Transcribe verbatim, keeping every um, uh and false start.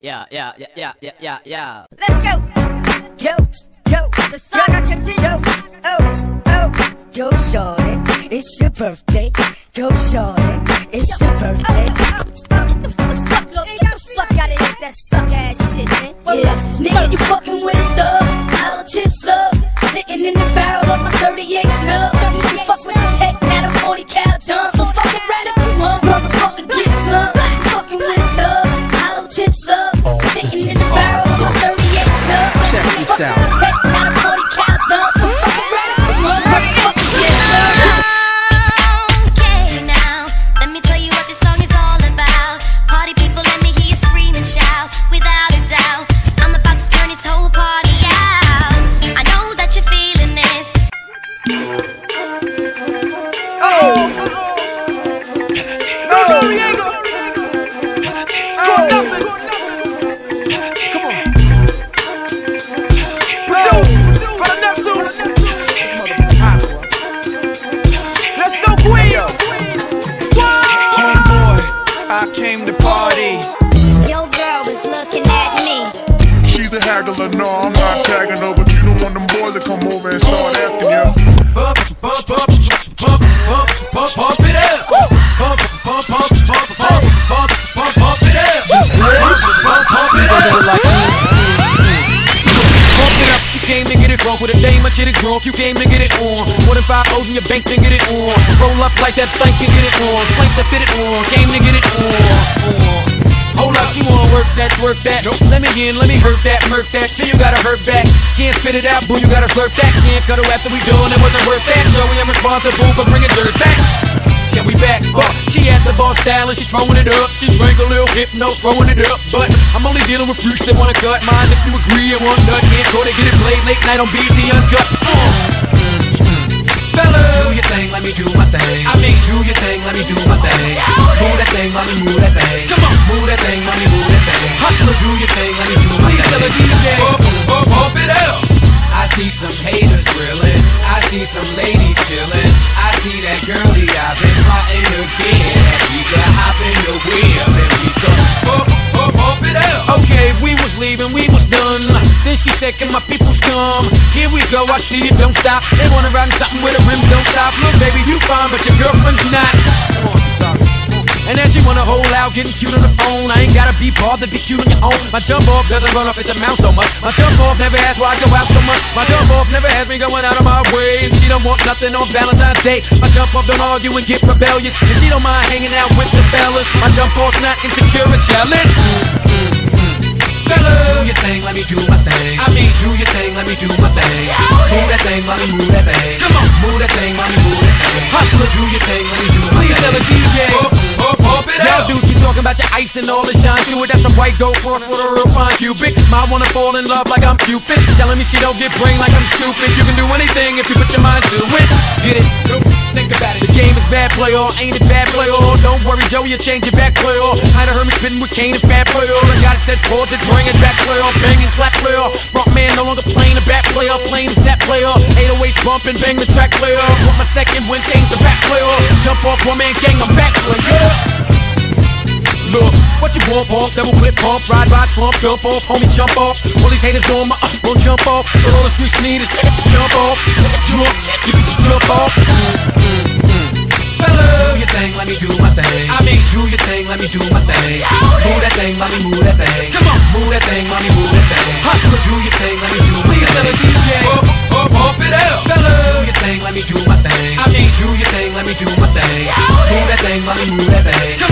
Yeah, yeah, yeah, yeah, yeah, yeah, yeah. Let's go. Yo, yo, the saga continues. Oh, oh, yo, shorty, it's your birthday. Yo, shorty, it's your birthday. Oh, oh, oh, the fuck, yo, get the fuck out of here, that suck ass shit, man. Yeah, nigga, you fucking with it, though. Hollow tips, love, sitting in the barrel of my thirty-eight snub. You fuck with the tech, had a forty cal done. So fuck around if you want, motherfucker, get some. You fucking with it, though. Hollow tips, love, sitting in the barrel of my thirty-eight snub. Check this out. Tech, had a forty cal done. So fuck around if you want, motherfucker, get some. Okay, now let me tell you what this song is all about. Party people, let me hear you scream and shout. Without a doubt, I'm about to turn this whole party out. I know that you're feeling this. Oh! No, Diego! Score nothing! Come on! Produce! Brother Neptune! Let's go, Queen! Homeboy, I came to party. Your girl is looking at me. She's a haggler, no, I'm not tagging her, but you don't want them boys to come over and start asking you. Bump, bump, bump, bump, bump, bump, bump it up. Bump, bump, bump, bump, bump, bump, bump, bump it up. Bump, bump it up. Pump it up, you came to get it drunk with a dame, my shit is drunk, you came to get it on. More than five O's in your bank, then get it on. Roll up like that stank and get it on. Spank to fit it on, came to get it on. Hold up, she wanna work that, work that. Let me in, let me hurt that, murk that. So you gotta hurt back. Can't spit it out, boo, you gotta slurp that. Can't cut her after we done, it wasn't worth that. So we am responsible for bringing dirt back. Yeah, we back, uh, she had the boss style and she throwing it up. She drank a little hypno, throwing it up. But I'm only dealing with freaks that wanna cut mine. If you agree, and one nut can't go to get it played late night on B T Uncut. Uh. Fella, do your thing, let me do my thing. I mean, do your thing, let me do my thing. Move that thing, let me move that thing. Come on, move that thing, let me move that thing. Hustler, do your thing, let me do my thing. Tell a D J, bump, bump, bump it up. I see some haters grilling, I see some ladies chilling. I see that girlie I've been plotting again. And we can hop in the wheel and we go bump, bump, bump it up. Okay, we was leaving, we was done. Then she said, can my peoples come? Here we go, I see it, don't stop. They wanna ride in something with a rim, don't stop. Look, baby, you fine, but your girlfriend's not. Come on, sorry. And then she wanna hold out, getting cute on the phone. I ain't gotta be bothered, be cute on your own. My jump off doesn't run off at the mouth so much. My jump off never asks why I go out so much. My jump off never has me going out of my way. And she don't want nothing on Valentine's Day. My jump off don't argue and get rebellious. And she don't mind hanging out with the fellas. My jump off's not insecure and jealous. Fella, do your thing, let me do my thing. I mean, do your thing, let me do my thing. Move that thing, let me move that thing. Come on, move that thing, let me move that thing. Hustler, do your thing, let me do my thing. Please tell a D J, bump, bump, bump it up. Y'all dudes be talking about your ice and all the shine to it. That's a white gold cross with a real fine cubic. Might wanna fall in love like I'm Cupid. Telling me she don't get brain like I'm stupid. You can do anything if you put your mind to it. Get it? Think about it. The game is bad, play all. Ain't it bad, play all? Don't worry, Joey, you change your back, play all. I done heard me spitting with Kane and bad, play all. I got it said pause it, bring it back, play all. Banging, clap, play all. Front man no longer playing the back, play all. Playing the step, play all. eight oh eight bumping, bang the track, play all. Put my second win, change the back, play all. Jump off, one man gang, I'm back, play all. Look, what you want, pump, double clip, pump, ride, ride, slump, jump off, homie, jump off. All these haters on my, uh, won't jump off. But all the streets need is to jump off, jump, jump off. Fella, do your thing, let me do my thing. I mean, do your thing, let me do my thing. Move that thing, let me move that thing. Come on, move that thing, let me move that thing. Hustler, do your thing, let me do my thing. Tell a D J, bump, bump, bump it up. Fella, do your thing, let me do my thing. I mean, do your thing, let me do my thing. Move that thing, let me move that thing.